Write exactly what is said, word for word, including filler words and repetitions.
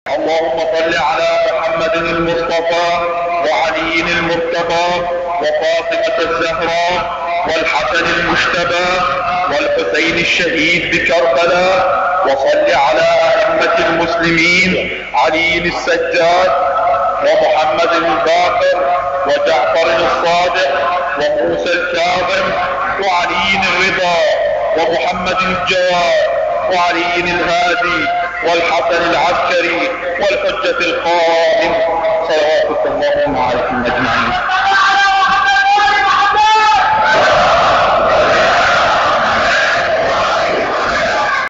اللهم صل على محمد المصطفى وعلي المرتضى وفاطمة الزهراء والحسن المجتبى والحسين الشهيد بكربلاء، وصل على أئمة المسلمين علي السجاد ومحمد الباقر وجعفر الصادق وموسى الكاظم وعلي الرضا ومحمد الجواد وعلي الهادي والحسن العسكري والحجة القائم، صلوات الله عليهم أجمعين.